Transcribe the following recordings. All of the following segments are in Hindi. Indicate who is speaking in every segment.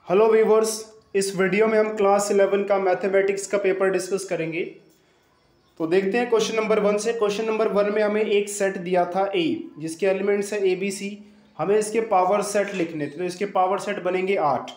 Speaker 1: हेलो व्यूवर्स, इस वीडियो में हम क्लास 11 का मैथमेटिक्स का पेपर डिस्कस करेंगे। तो देखते हैं क्वेश्चन नंबर 1 से। क्वेश्चन नंबर 1 में हमें एक सेट दिया था ए, जिसके एलिमेंट्स है ए बी सी। हमें इसके पावर सेट लिखने थे, तो इसके पावर सेट बनेंगे 8।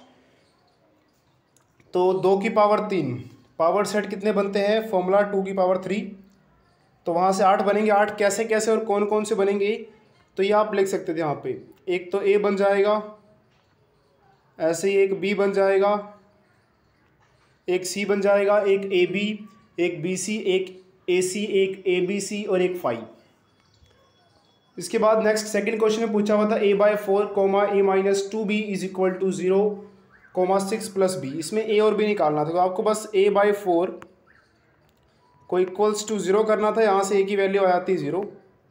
Speaker 1: तो 2 की पावर 3 पावर सेट कितने बनते हैं? फॉर्मूला 2 की पावर 3। तो वहाँ से 8 बनेंगे। 8 कैसे कैसे और कौन कौन से बनेंगे, तो ये आप लिख सकते थे यहाँ पे। एक तो ए बन जाएगा, ऐसे ही एक बी बन जाएगा, एक सी बन जाएगा, एक ए बी, एक बी सी, एक ए सी, एक ए बी सी और एक 5। इसके बाद नेक्स्ट सेकंड क्वेश्चन में पूछा हुआ था a by 4 comma a minus 2 b is equal to 0 comma 6 plus b. इसमें ए और बी निकालना था, तो आपको बस ए बाय 4 को इक्वल्स टू 0 करना था। यहाँ से ए की वैल्यू आ जाती है 0।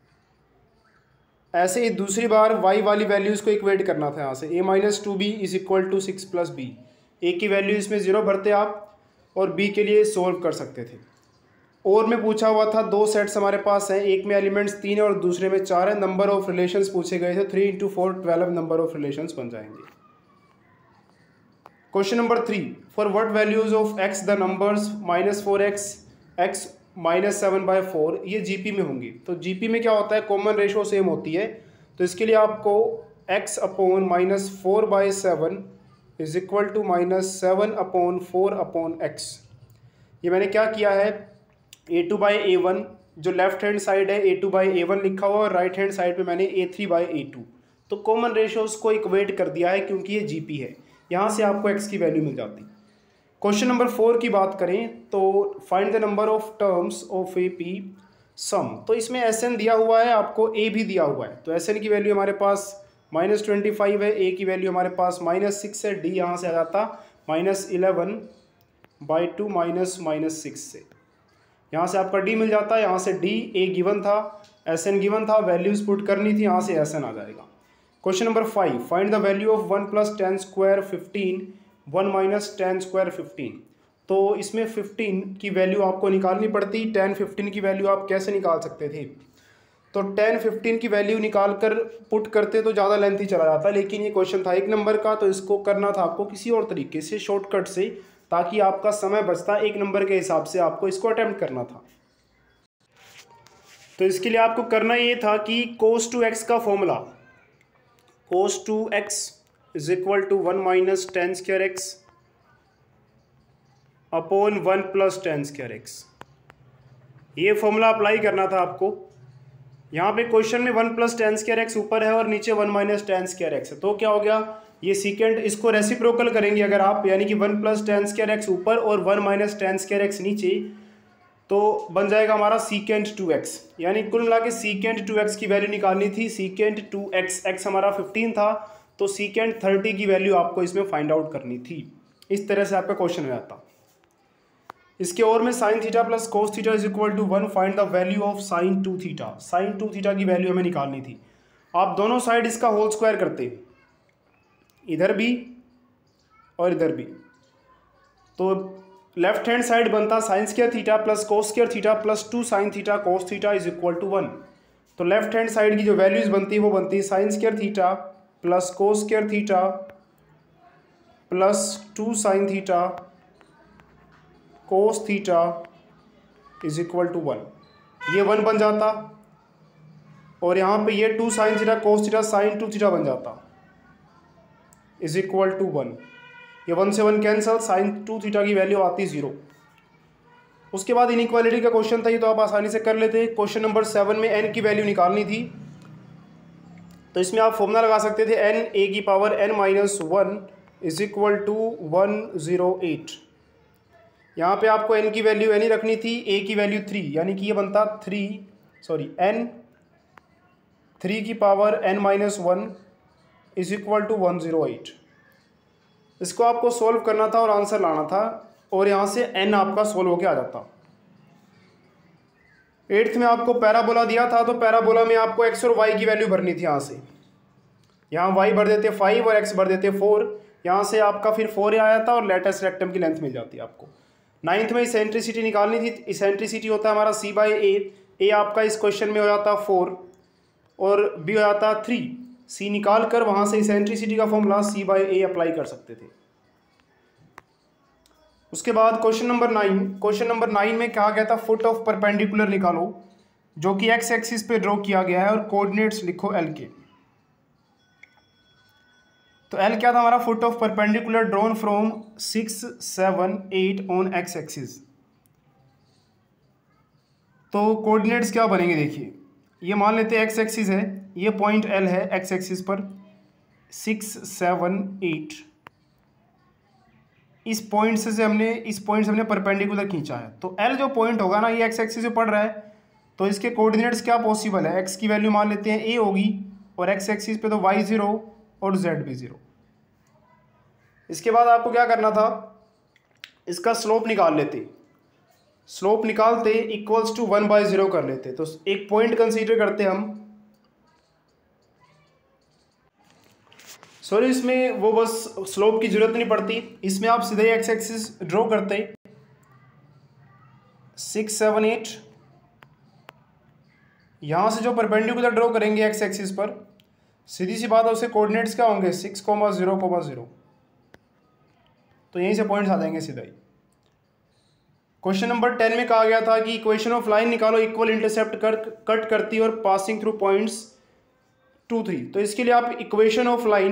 Speaker 1: ऐसे ही दूसरी बार वाई वाली वैल्यूज़ को इक्वेट करना था। यहाँ से a minus 2 b is equal to 6 plus b. A की वैल्यू इसमें 0 भरते आप और बी के लिए सोल्व कर सकते थे। और में पूछा हुआ था 2 सेट्स हमारे पास हैं, एक में एलिमेंट्स 3 है और दूसरे में 4 है। नंबर ऑफ रिलेशंस पूछे गए थे, 3 × 4 12 नंबर ऑफ रिलेशंस बन जाएंगे। Question number 3, for what values of x the numbers -4x x -7/4 ये जीपी में होंगी। तो जीपी में क्या होता है, कॉमन रेशो सेम होती है। तो इसके लिए आपको x upon -4/7 is equal to -7/4/x। ये मैंने क्या किया है, a2/a1 जो लेफ्ट हैंड साइड है a2/a1 लिखा हुआ और राइट हैंड साइड पे मैंने a3/a2। तो कॉमन रेशोज को इक्वेट कर दिया है क्योंकि ये जीपी है। यहाँ से आपको x की वैल्यू मिल जाती। क्वेश्चन नंबर 4 की बात करें तो find the number of terms of A P sum. तो इसमें एस दिया हुआ है, आपको ए भी दिया हुआ है। तो एस की वैल्यू हमारे पास -25 है, ए की वैल्यू हमारे पास -6 है, डी यहाँ से आ जाता -11/2 -6 से। यहाँ से आपका डी मिल जाता है। यहाँ से डी ए गिवन था, एस एन गिवन था, वैल्यूज पुट करनी थी, यहाँ से एस एन आ जाएगा। Question number 5, find the value of 1 + 10² 15 1 - 10² 15। तो इसमें 15 की वैल्यू आपको निकालनी पड़ती। 10 15 की वैल्यू आप कैसे निकाल सकते थे? तो 10 15 की वैल्यू निकाल कर पुट करते तो ज़्यादा लेंथी चला जाता, लेकिन ये क्वेश्चन था 1 नंबर का, तो इसको करना था आपको किसी और तरीके से, शॉर्टकट से, ताकि आपका समय बचता। 1 नंबर के हिसाब से आपको इसको अटेम्प्ट करना था। तो इसके लिए आपको करना ये था कि cos 2x का formula, cos 2x is equal to 1 - 10² x upon 1 + 10² x। ये फॉर्मूला अप्लाई करना था आपको। यहाँ पे क्वेश्चन में 1 + 10² x ऊपर है और नीचे 1 - 10² x है। तो क्या हो गया, ये सीकेंड, इसको रेसिप्रोकल करेंगे अगर आप, यानी कि 1 + 10² x ऊपर और 1 - 10² x नीचे, तो बन जाएगा हमारा सीकेंड 2x। यानी कुल मिला के सीकेंड 2x की वैल्यू निकालनी थी। सीकेंड 2x, x हमारा 15 था, तो सीकेंड 30 की वैल्यू आपको इसमें फाइंड आउट करनी थी। इस तरह से आपका क्वेश्चन हो जाता। इसके और में sin theta plus cos theta is equal to 1, find the value of sin 2 theta. sin 2 theta की वैल्यू हमें निकालनी थी। आप दोनों साइड इसका होल स्क्वायर करते, इधर भी और इधर भी, तो लेफ्ट हैंड साइड बनता sin² theta plus cos² theta plus 2 sin theta cos theta is equal to 1। तो लेफ्ट हैंड साइड की जो वैल्यूज बनती है वो बनती है sin² theta plus cos² theta plus 2 sin theta cos theta is equal to 1। ये 1 बन जाता और यहाँ पे ये 2 sin theta cos theta sin 2 theta बन जाता इज इक्वल टू 1। ये 1 से 1 कैंसल, sin 2 थीटा की वैल्यू आती 0। उसके बाद इनइक्वालिटी का क्वेश्चन था, ये तो आप आसानी से कर लेते। क्वेश्चन नंबर 7 में n की वैल्यू निकालनी थी। तो इसमें आप फॉर्मूला लगा सकते थे, n a की power n - 1 is equal to 108। यहाँ पे आपको n की वैल्यू n ही रखनी थी, a की वैल्यू 3, यानी कि ये बनता n 3 की power n - 1 is equal to 108। इसको आपको सोल्व करना था और आंसर लाना था, और यहाँ से n आपका सोल्व होके आ जाता। 8th में आपको पैराबोला दिया था, तो पैराबोला में आपको x और y की वैल्यू भरनी थी। यहाँ से यहाँ y भर देते 5 और x भर देते 4। यहाँ से आपका फिर 4 आया था और लेटेस्ट रेक्टम की लेंथ मिल जाती है आपको। 9th में इसेंट्रिसिटी निकालनी थी। इसेंट्रिसिटी होता है हमारा c/a। a आपका इस क्वेश्चन में हो जाता 4 और b हो जाता 3। c निकाल कर वहाँ से इसेंट्रिसिटी का फॉर्मूला c/a अप्लाई कर सकते थे। उसके बाद क्वेश्चन नंबर 9 में कहा गया था फुट ऑफ परपेंडिकुलर निकालो, जो कि एक्स एक्सिस पे ड्रॉ किया गया है और कोऑर्डिनेट्स लिखो एल के। तो एल क्या था हमारा, foot of perpendicular drawn from 6, 7, 8 on x axis. तो कोऑर्डिनेट्स क्या बनेंगे, देखिए ये मान लेते हैं एक्स एक्सिस है, ये पॉइंट एल है एक्स एक्सिस पर 6, 7, 8। इस पॉइंट से हमने परपेंडिकुलर खींचा है। तो एल जो पॉइंट होगा ना, ये एक्स एक्सिस से पड़ रहा है, तो इसके कोऑर्डिनेट्स क्या पॉसिबल है, एक्स की वैल्यू मान लेते हैं ए होगी, और एक्स एक्सिस पे तो वाई 0 और जेड भी 0। इसके बाद आपको क्या करना था, इसका स्लोप निकाल लेते, स्लोप निकालते इक्वल्स टू 1/0 कर लेते। तो एक पॉइंट कंसीडर करते हम, सॉरी इसमें वो बस स्लोप की जरूरत नहीं पड़ती, इसमें आप सीधे एक्स एक्सिस ड्रॉ करते 6, 7, 8। यहाँ से जो परपेंडिकुलर ड्रॉ करेंगे एक्स एक्सिस पर, सीधी सी बात है उसके कोऑर्डिनेट्स क्या होंगे 6, 0, 0। तो यहीं से पॉइंट्स आ जाएंगे सीधा ही। क्वेश्चन नंबर 10 में कहा गया था कि इक्वेशन ऑफ लाइन निकालो इक्वल इंटरसेप्ट कट करती और पासिंग थ्रू पॉइंट्स 2, 3। तो इसके लिए आप equation of line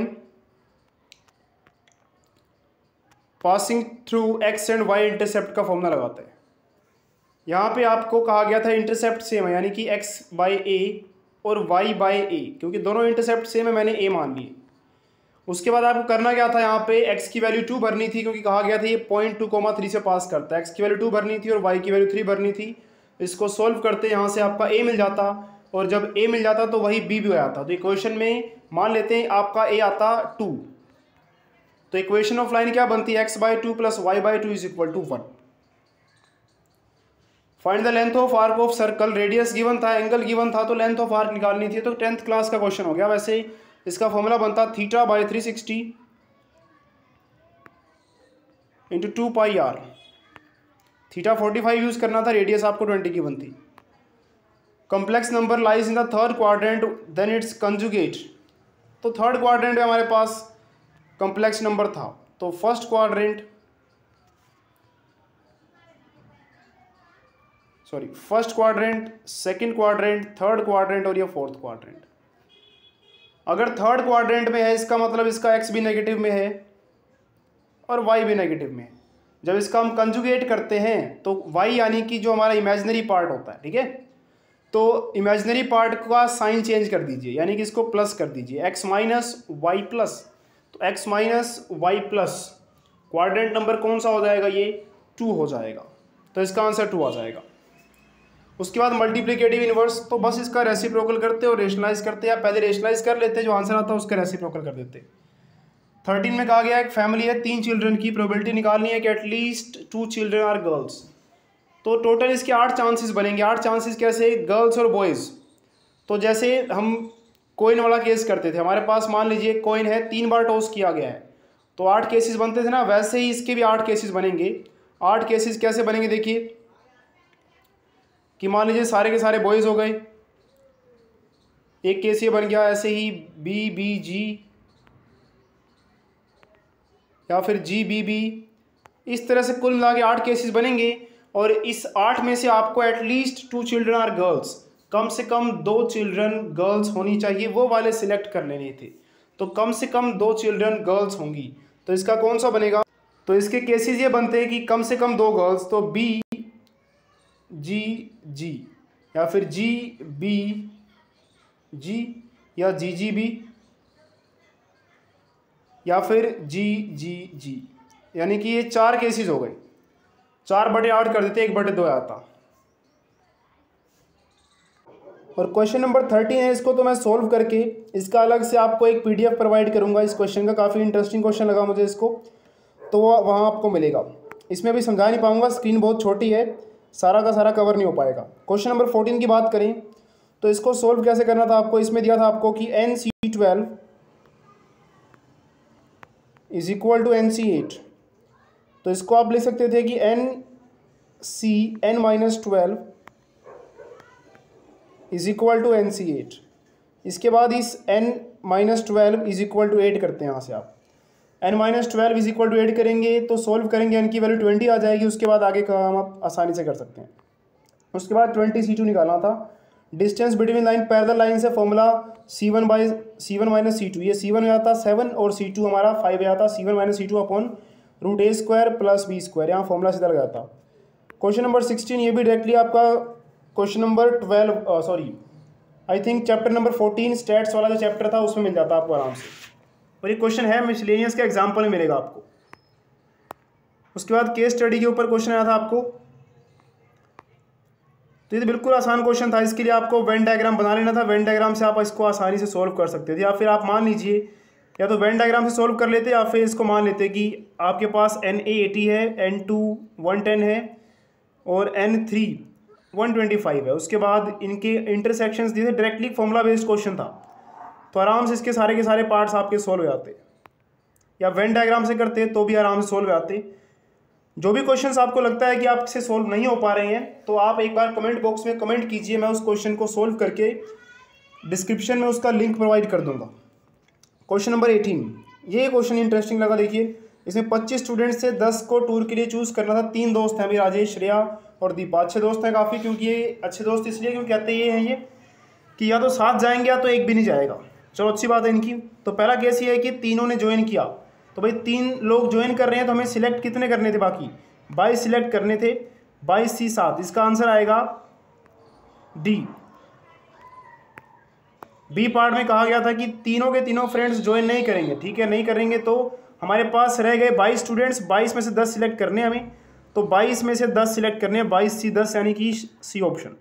Speaker 1: passing through x and y intercept का फॉर्मूला लगाते हैं। यहाँ पे आपको कहा गया था इंटरसेप्ट सेम है, यानी कि एक्स बाई ए और वाई बाई ए, क्योंकि दोनों इंटरसेप्ट सेम है मैंने ए मान लिए। उसके बाद आपको करना क्या था, यहाँ पे x की वैल्यू 2 भरनी थी, क्योंकि कहा गया था ये पॉइंट 2,3 से पास करता है। x की वैल्यू 2 भरनी थी और y की वैल्यू 3 भरनी थी। इसको सोल्व करते यहाँ से आपका a मिल जाता, और जब a मिल जाता तो वही b भी हो जाता। तो इक्वेशन में मान लेते हैं आपका a आता 2। तो इक्वेशन ऑफ लाइन क्या बनती है, x/2 + y/2 = 1। Find the length of arc of circle, radius given था, एंगल गिवन था, तो लेंथ ऑफ आर्क निकालनी थी। तो 10th क्लास का क्वेश्चन हो गया। वैसे इसका फॉर्मूला बनता θ/360 × 2πr। थीटा 45 यूज करना था, रेडियस आपको 20 की बनती। Complex number lies in the third quadrant then its conjugate. तो थर्ड क्वाड्रेंट में हमारे पास कॉम्प्लेक्स नंबर था, तो first quadrant second quadrant, third quadrant और ये फोर्थ क्वाड्रेंट। अगर थर्ड क्वाड्रेंट में है इसका मतलब इसका एक्स भी नेगेटिव में है और वाई भी नेगेटिव में है। जब इसका हम कंजुगेट करते हैं तो वाई यानी कि जो हमारा इमेजिनरी पार्ट होता है, ठीक है, तो इमेजिनरी पार्ट का साइन चेंज कर दीजिए, यानी कि इसको प्लस कर दीजिए, x - y प्लस। तो x - y plus quadrant number कौन सा हो जाएगा, ये 2 हो जाएगा। तो इसका आंसर 2 आ जाएगा। उसके बाद मल्टीप्लिकेटिव इनवर्स, तो बस इसका रेसिप्रोकल करते और रेशनलाइज करते, या पहले रेशनलाइज कर लेते, जो आंसर आता है उसका रेसिप्रोकल कर देते। 13 में कहा गया एक फैमिली है, 3 चिल्ड्रन की प्रोबेबिलिटी निकालनी है कि एटलीस्ट 2 चिल्ड्रन आर गर्ल्स। तो टोटल इसके 8 चांसेस बनेंगे। 8 चांसेस कैसे, गर्ल्स और बॉयज़। तो जैसे हम कॉइन वाला केस करते थे, हमारे पास मान लीजिए कॉइन है, 3 बार टॉस किया गया है, तो 8 केसेस बनते थे ना, वैसे ही इसके भी 8 केसेस बनेंगे। 8 केसेस कैसे बनेंगे, देखिए कि मान लीजिए सारे के सारे बॉयज़ हो गए, एक केस ये बन गया, ऐसे ही BBG या फिर GBB, इस तरह से कुल मिला के 8 केसेस बनेंगे। और इस 8 में से आपको एटलीस्ट 2 चिल्ड्रन आर गर्ल्स, कम से कम 2 चिल्ड्रन गर्ल्स होनी चाहिए, वो वाले सिलेक्ट कर लेने थे। तो कम से कम 2 चिल्ड्रन गर्ल्स होंगी। तो इसका कौन सा बनेगा, तो इसके केसेस ये बनते हैं कि कम से कम 2 गर्ल्स, तो BGG या फिर GBG या GGB या फिर GGG, यानी कि ये 4 केसेस हो गए। 4/8 कर देते, 1/2 आता। और क्वेश्चन नंबर 13 है, इसको तो मैं सोल्व करके इसका अलग से आपको एक PDF प्रोवाइड करूंगा इस क्वेश्चन का। काफ़ी इंटरेस्टिंग क्वेश्चन लगा मुझे इसको, तो वहाँ आपको मिलेगा। इसमें अभी समझा नहीं पाऊंगा, स्क्रीन बहुत छोटी है, सारा का सारा कवर नहीं हो पाएगा। क्वेश्चन नंबर 14 की बात करें तो इसको सोल्व कैसे करना था आपको, इसमें दिया था आपको कि NC12 = NC8। तो इसको आप लिख सकते थे कि NC n - 12 = NC8। इसके बाद इस n - 12 = 8 करते हैं यहाँ से आप, n-12 इज इक्वल टू 8 करेंगे तो सोल्व करेंगे, n की वैल्यू 20 आ जाएगी। उसके बाद आगे का हम आप आसानी से कर सकते हैं। उसके बाद 20 C2 निकालना था। Distance between line parallel line से फॉर्मूला C1 माइनस C2, ये C1 हो जाता 7 और C2 हमारा 5 हो जाता। C1 minus C2 upon root a square plus b square, यहाँ फॉर्मूला सीधा लग जाता। क्वेश्चन नंबर 16, ये भी डायरेक्टली आपका question number 12 sorry I think chapter number 14 stats वाला जो चैप्टर था उसमें मिल जाता आपको आराम से। और ये क्वेश्चन है मिसलेनियस का एग्जाम्पल में मिलेगा आपको। उसके बाद केस स्टडी के ऊपर क्वेश्चन आया था आपको, तो ये तो बिल्कुल आसान क्वेश्चन था। इसके लिए आपको वेन डायग्राम बना लेना था। वेन डायग्राम से आप इसको आसानी से सोल्व कर सकते थे, या फिर आप मान लीजिए या तो वेन डायग्राम से सोल्व कर लेते या फिर इसको मान लेते कि आपके पास Na 80 है, N2 110 है और N3 125 है। उसके बाद इनके इंटरसेक्शंस दिए थे, डायरेक्टली फॉर्मूला बेस्ड क्वेश्चन था, तो आराम से इसके सारे के सारे पार्ट्स आपके सोल्व हो जाते। या वेन डायग्राम से करते तो भी आराम से सोल्व हो जाते। जो भी क्वेश्चंस आपको लगता है कि आपसे सोल्व नहीं हो पा रहे हैं तो आप एक बार कमेंट बॉक्स में कमेंट कीजिए, मैं उस क्वेश्चन को सोल्व करके डिस्क्रिप्शन में उसका लिंक प्रोवाइड कर दूंगा। क्वेश्चन नंबर 18, ये क्वेश्चन इंटरेस्टिंग लगा। देखिए, इसमें 25 स्टूडेंट्स से 10 को टूर के लिए चूज़ करना था। 3 दोस्त हैं अभी, राजेश, श्रेया और दीपा। अच्छे दोस्त हैं काफ़ी, क्योंकि ये अच्छे दोस्त इसलिए क्योंकि कहते ये हैं ये कि या तो साथ जाएंगे या तो एक भी नहीं जाएगा। चलो अच्छी बात है इनकी। तो पहला केस ये है कि तीनों ने ज्वाइन किया, तो भाई 3 लोग ज्वाइन कर रहे हैं तो हमें सिलेक्ट कितने करने थे, बाकी 22 सिलेक्ट करने थे। 22C 7, इसका आंसर आएगा डी। बी पार्ट में कहा गया था कि तीनों के तीनों फ्रेंड्स ज्वाइन नहीं करेंगे, ठीक है, नहीं करेंगे तो हमारे पास रह गए 22 स्टूडेंट्स। 22 में से 10 सिलेक्ट करने हमें, तो 22 में से 10 सिलेक्ट करने हैं। 22C 10 यानी कि C option.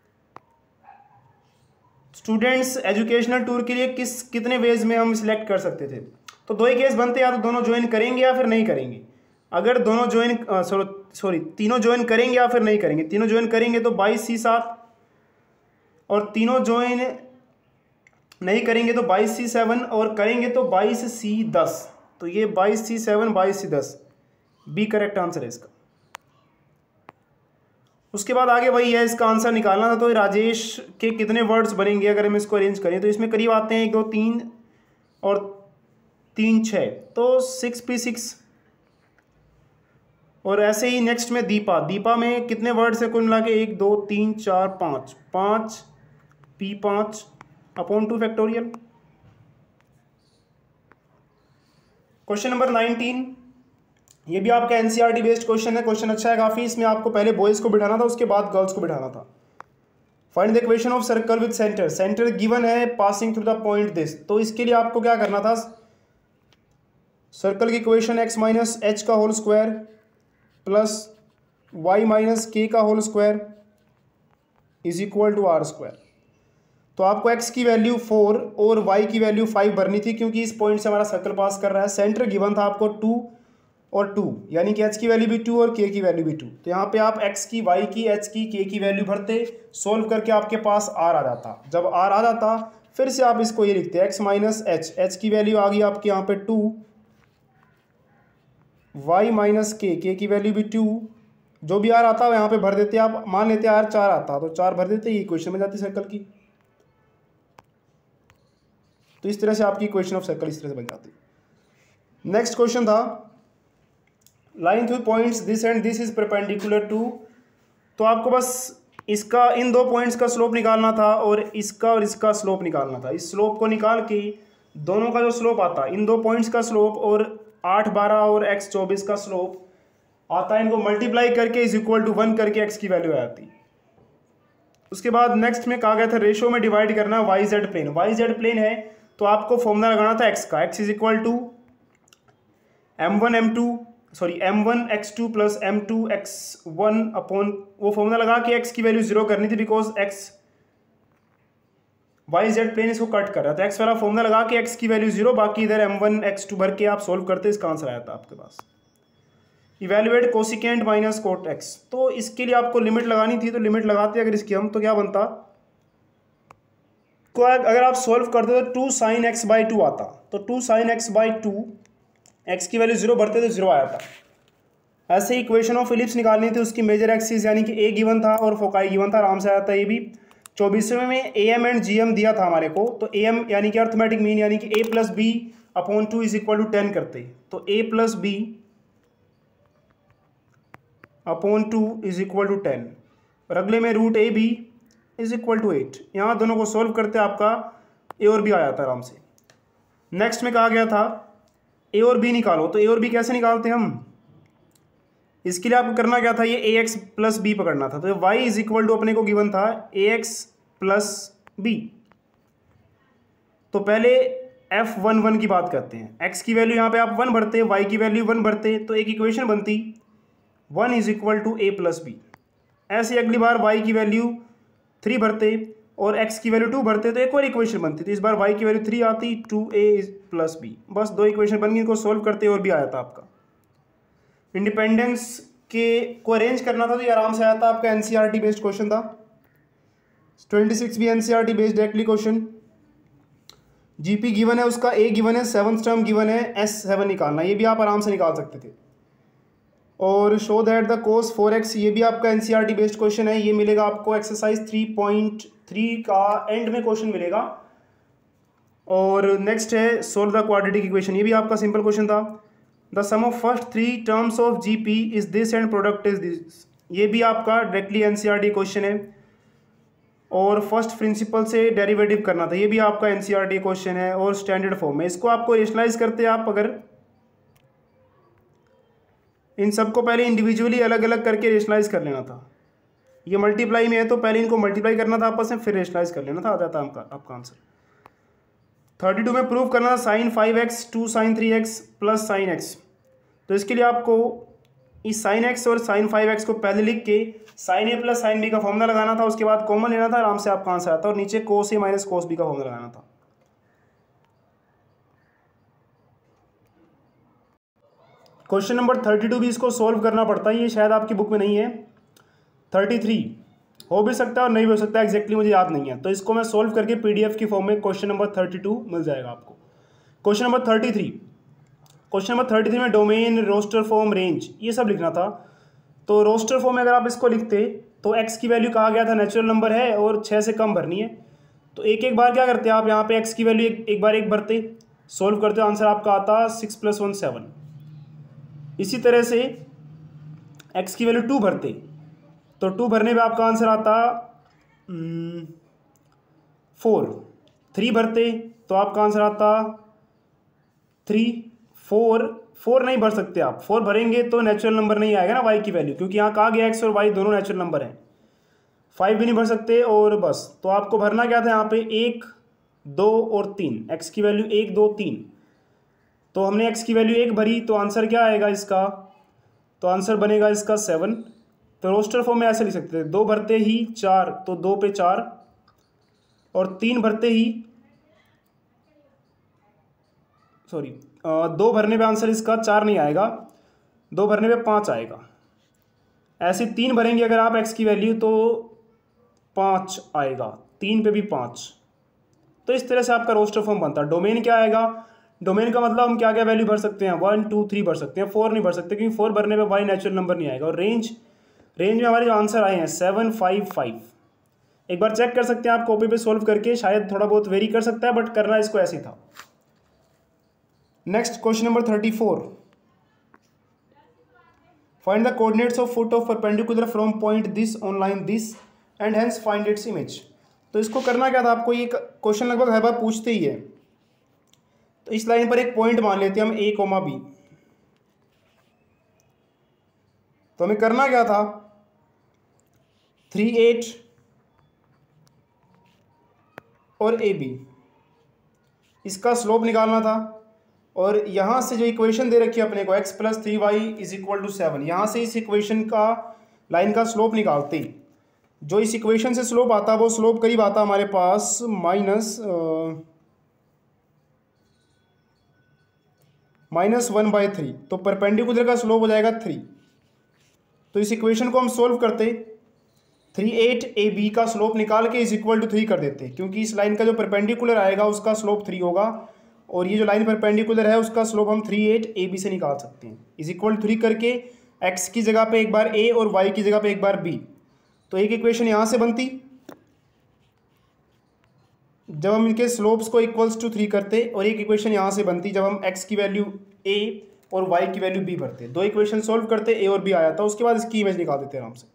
Speaker 1: Students educational tour के लिए कितने वेज में हम सिलेक्ट कर सकते थे, तो 2 ही केस बनते, या तो दोनों ज्वाइन करेंगे या फिर नहीं करेंगे। अगर दोनों तीनों ज्वाइन करेंगे या फिर नहीं करेंगे। तीनों ज्वाइन करेंगे तो 22C 7, और तीनों ज्वाइन नहीं करेंगे तो 22C 7, और करेंगे तो 22C 10। तो ये 22C 7 22C 10 B correct answer है इसका। उसके बाद आगे वही है, इसका आंसर निकालना था। तो राजेश के कितने वर्ड्स बनेंगे अगर हम इसको अरेंज करें, तो इसमें करीब आते हैं 1 2 3 और 3 6, तो 6P6। और ऐसे ही नेक्स्ट में दीपा में कितने वर्ड्स है कुल मिला के, 1 2 3 4 5, 5P5 upon 2 factorial. Question number 19, ये भी आपका एनसीईआरटी बेस्ड क्वेश्चन है। क्वेश्चन अच्छा है काफ़ी। इसमें आपको पहले बॉयज़ को बिठाना था, उसके बाद गर्ल्स को बिठाना था। Find the equation of circle with center. Center given है passing through the point this. तो इसके लिए आपको क्या करना था, सर्कल की इक्वेशन x माइनस एच का whole square plus y minus k का whole square is equal to r square. तो आपको x की वैल्यू 4 और y की वैल्यू 5 भरनी थी, क्योंकि इस पॉइंट से हमारा सर्कल पास कर रहा है। सेंटर गिवन था आपको 2 और 2, यानी कि h की वैल्यू भी 2 और k की वैल्यू भी 2। तो यहाँ पे आप x की, y की, h की, k की वैल्यू भरते, सोल्व करके आपके पास r आ जाता। जब r आ जाता फिर से आप इसको ये लिखते x माइनस एच, h की वैल्यू आ गई आपके यहाँ पे 2, y माइनस के की वैल्यू भी 2, जो भी r आता है यहाँ पे भर देते। आप मान लेते r 4 आता तो 4 भर देते, ये इक्वेशन में जाती सर्कल की। तो इस तरह से आपकी इक्वेशन ऑफ सर्कल इस तरह से बन जाती। नेक्स्ट क्वेश्चन था, line through points this and this is perpendicular to. तो आपको बस इसका, इन 2 पॉइंट्स का स्लोप निकालना था और इसका स्लोप निकालना था। इस स्लोप को निकाल के दोनों का जो स्लोप आता, इन 2 पॉइंट्स का स्लोप और 8 12 और x 24 का स्लोप आता है, इनको मल्टीप्लाई करके इज इक्वल टू 1 करके x की वैल्यू आ जाती। उसके बाद नेक्स्ट में कहा गया था रेशो में डिवाइड करना y z plane. Y z plane है तो आपको फॉर्मूला लगाना था x का, x is equal to m1 x2 plus m2 x1 upon, वो फॉर्मूला लगा के x की वैल्यू 0 करनी थी, because x y z plane इसको कट कर रहा था। x वाला फॉर्मूला लगा के x की वैल्यू 0, बाकी इधर m1 x2 भर के आप सोल्व करते, इसका आंसर आया था आपके पास। Evaluate cosecant minus cot x, तो इसके लिए आपको लिमिट लगानी थी, तो लिमिट लगाते अगर इसकी हम, तो क्या बनता, तो अगर आप सोल्व करते तो 2 sin x बाई 2 आता। तो 2 sin x बाई 2, x की वैल्यू 0 भरते तो 0 आया था। ऐसे ही इक्वेशन ऑफ इलिप्स निकालनी थी, उसकी मेजर एक्सिस यानी कि a गिवन था और फोकाई गिवन था, आराम से आया था। ये भी 24वें में am एंड gm दिया था हमारे को। तो am यानी कि अर्थमेटिक मीन, यानी कि a plus b upon 2 is equal to 10 करते तो a plus b upon 2 is equal to 10 और अगले में root a b is equal to 8। यहाँ दोनों को सॉल्व करते आपका ए और बी आ जाता है आराम से। नेक्स्ट में कहा गया था ए और बी निकालो, तो ए और बी कैसे निकालते हैं हम, इसके लिए आपको करना क्या था, ये ए एक्स प्लस बी पकड़ना था। तो वाई इज इक्वल टू अपने को गिवन था ए एक्स प्लस बी। तो पहले F11 की बात करते हैं। x की वैल्यू यहाँ पे आप 1 भरते, y की वैल्यू 1 भरते, तो एक इक्वेशन बनती 1 is equal to a plus b. ऐसे अगली बार y की वैल्यू 3 भरते और x की वैल्यू 2 भरते, तो एक और इक्वेशन बनती। तो इस बार y की वैल्यू 3 आती, 2a प्लस बी। बस 2 इक्वेशन बन गई, इनको सोल्व करते और भी आया था आपका। इंडिपेंडेंस के को अरेंज करना था तो ये आराम से आया था आपका। एनसीईआरटी बेस्ड क्वेश्चन था। 26 भी NCERT based directly question. GP given है, उसका ए गिवन है, 7th टर्म गिवन है, S7 निकालना, ये भी आप आराम से निकाल सकते थे। और show that the cos 4x, ये भी आपका एनसीईआरटी बेस्ड क्वेश्चन है। ये मिलेगा आपको एक्सरसाइज 3.3 का एंड में क्वेश्चन मिलेगा। और नेक्स्ट है सोल्व द क्वाड्रेटिक इक्वेशन, ये भी आपका सिंपल क्वेश्चन था। The sum of first 3 terms of GP is this and product is this, ये भी आपका डायरेक्टली एनसीईआरटी क्वेश्चन है। और फर्स्ट प्रिंसिपल से डेरिवेटिव करना था, ये भी आपका एनसीईआरटी क्वेश्चन है और स्टैंडर्ड फॉर्म में। इसको आपको रेशनलाइज करते आप, अगर इन सबको पहले इंडिविजुअली अलग अलग करके रेशनलाइज कर लेना था। ये मल्टीप्लाई में है तो पहले इनको मल्टीप्लाई करना था आपस में, फिर रेशनलाइज कर लेना था, आ जाता आपका आंसर। 32 में प्रूव करना था sine 5x 2 sine 3x plus sine x. तो इसके लिए आपको इस साइन एक्स और साइन 5x को पहले लिख के sine a plus sine b का फॉर्मूला लगाना था, उसके बाद कॉमन लेना था, आराम से आपका आंसर आता, और नीचे cos a minus cos b का फॉर्मूला लगाना था। क्वेश्चन नंबर 32 भी इसको सॉल्व करना पड़ता है, ये शायद आपकी बुक में नहीं है। 33 हो भी सकता है और नहीं भी हो सकता है, एग्जैक्टली मुझे याद नहीं है। तो इसको मैं सॉल्व करके पीडीएफ की फॉर्म में क्वेश्चन नंबर 32 मिल जाएगा आपको। क्वेश्चन नंबर 33 में डोमेन, रोस्टर फॉर्म, रेंज, ये सब लिखना था। तो रोस्टर फॉर्म में अगर आप इसको लिखते तो x की वैल्यू कहा गया था नेचुरल नंबर है और 6 से कम भरनी है। तो एक एक बार क्या करते हैं आप, यहाँ पे x की वैल्यू एक बार एक भरते, सोल्व करते, आंसर आपका आता 6 + 1 7। इसी तरह से x की वैल्यू 2 भरते, तो 2 भरने पे आपका आंसर आता 4। 3 भरते तो आपका आंसर आता 3। 4 नहीं भर सकते आप, 4 भरेंगे तो नेचुरल नंबर नहीं आएगा ना y की वैल्यू, क्योंकि यहाँ कहा गया x और y दोनों नेचुरल नंबर हैं। 5 भी नहीं भर सकते, और बस तो आपको भरना क्या था यहाँ पे 1 2 और 3, x की वैल्यू 1 2 3। तो हमने x की वैल्यू 1 भरी, तो आंसर क्या आएगा इसका, तो आंसर बनेगा इसका 7। तो रोस्टर फॉर्म में ऐसे लिख सकते थे, 2 भरते ही 4 तो 2 पे 4, और 3 भरते ही 2 भरने पे आंसर इसका 4 नहीं आएगा, 2 भरने पे 5 आएगा। ऐसे 3 भरेंगे अगर आप x की वैल्यू तो 5 आएगा, 3 पे भी 5। तो इस तरह से आपका रोस्टर फॉर्म बनता है। डोमेन क्या आएगा, डोमेन का मतलब हम क्या क्या वैल्यू भर सकते हैं, 1 2 3 भर सकते हैं, 4 नहीं भर सकते, क्योंकि 4 भरने पे y नेचुरल नंबर नहीं आएगा। और रेंज में हमारे जो आंसर आए हैं 7 5 5। एक बार चेक कर सकते हैं आप कॉपी पे सोल्व करके, शायद थोड़ा बहुत वेरी कर सकता है, बट करना इसको ऐसे ही था। Next question number 34, find the coordinates of foot of perpendicular from point this on line this and hence find its image. तो इसको करना क्या था आपको, ये क्वेश्चन लगभग हर बार पूछते ही है। तो इस लाइन पर एक पॉइंट मान लेते हैं हम a, b। तो हमें करना क्या था, 3 8 और AB, इसका स्लोप निकालना था। और यहाँ से जो इक्वेशन दे रखी है अपने को x + 3y = 7, यहाँ से इस इक्वेशन का लाइन का स्लोप निकालते ही जो इस इक्वेशन से स्लोप आता वो स्लोप करीब आता हमारे पास -1/3। तो परपेंडिकुलर का स्लोप हो जाएगा 3। तो इस इक्वेशन को हम सोल्व करते, 3 8 AB का स्लोप निकाल के = 3 कर देते, क्योंकि इस लाइन का जो परपेंडिकुलर आएगा उसका स्लोप 3 होगा, और ये जो लाइन परपेंडिकुलर है उसका स्लोप हम 3 8 AB से निकाल सकते हैं। =3 करके x की जगह पे एक बार a और y की जगह पे एक बार b, तो एक इक्वेशन यहाँ से बनती, जब हम इनके स्लोप्स को इक्वल्स टू 3 करते और एक इक्वेशन यहाँ से बनती जब हम x की वैल्यू a और y की वैल्यू b भरते, दो इक्वेशन सोल्व करते, a और b आया था, उसके बाद इसकी इमेज निकाल देते आराम से।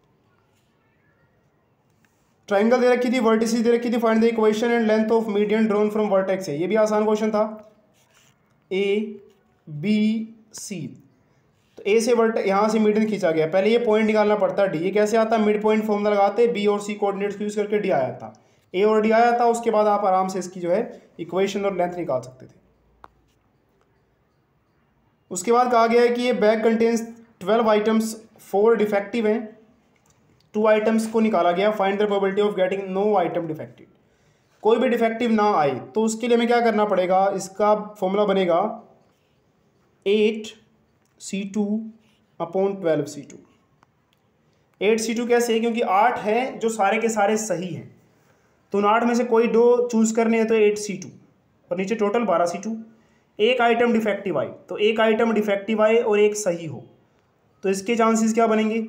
Speaker 1: ट्राइंगल दे रखी थी, वर्टिसेस दे रखी थी, find the equation and length of median drawn from vertex है, ये भी आसान क्वेश्चन था। a b c, तो ए से वर्ट यहाँ से मीडियन खींचा गया, पहले ये पॉइंट निकालना पड़ता है डी, ये कैसे आता, मिड पॉइंट फॉर्मूला लगाते, बी और सी कोऑर्डिनेट्स यूज करके डी आया था, ए और डी आया था, उसके बाद आप आराम से इसकी जो है इक्वेशन और लेंथ निकाल सकते थे। उसके बाद कहा गया है कि ये बैग कंटेन्स 12 आइटम्स, 4 डिफेक्टिव हैं, 2 आइटम्स को निकाला गया, find the probability of getting no item defective, कोई भी डिफेक्टिव ना आए, तो उसके लिए हमें क्या करना पड़ेगा, इसका फॉर्मूला बनेगा 8C2/12C2। 8C2 कैसे है, क्योंकि 8 हैं जो सारे के सारे सही हैं, तो उन 8 में से कोई 2 चूज करने हैं, तो 8C2 और नीचे टोटल 12C2। एक आइटम डिफेक्टिव आई, तो एक आइटम डिफेक्टिव आए और एक सही हो, तो इसके चांसेस क्या बनेंगे,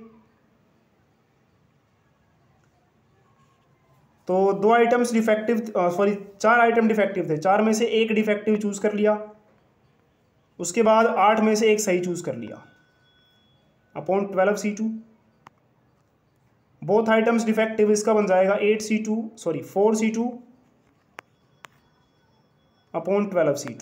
Speaker 1: तो 2 आइटम्स डिफेक्टिव, 4 आइटम डिफेक्टिव थे, 4 में से एक डिफेक्टिव चूज कर लिया, उसके बाद 8 में से एक सही चूज कर लिया upon 12C2। Both items defective, इसका बन जाएगा 4C2 अपॉन 12C2।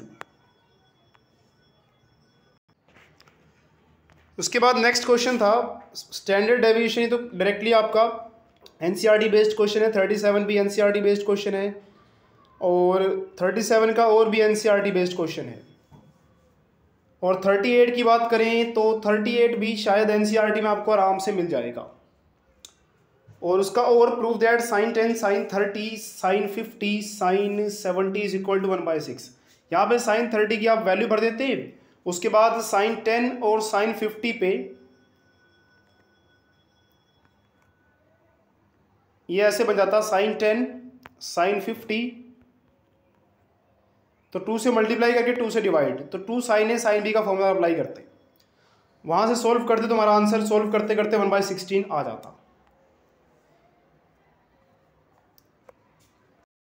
Speaker 1: उसके बाद नेक्स्ट क्वेश्चन था स्टैंडर्ड डेविएशन, ये तो डायरेक्टली आपका एनसीईआरटी बेस्ड क्वेश्चन है, 37 भी एनसीईआरटी बेस्ड क्वेश्चन है और 37 का और भी एनसीईआरटी बेस्ड क्वेश्चन है। और 38 की बात करें तो 38 भी शायद एनसीईआरटी में आपको आराम से मिल जाएगा। और उसका और proof that sin 10 sin 30 sin 50 sin 70 is equal to 1/6। यहाँ पे sin 30 की आप वैल्यू भर देते, उसके बाद sin 10 और sin 50 पे ये ऐसे बन जाता sin 10 sin 50, तो 2 से मल्टीप्लाई करके 2 से डिवाइड, तो 2 sin a sin b का फॉर्मूला अप्लाई करते, वहाँ से सोल्व करते तो हमारा आंसर सोल्व करते करते 1/16 आ जाता।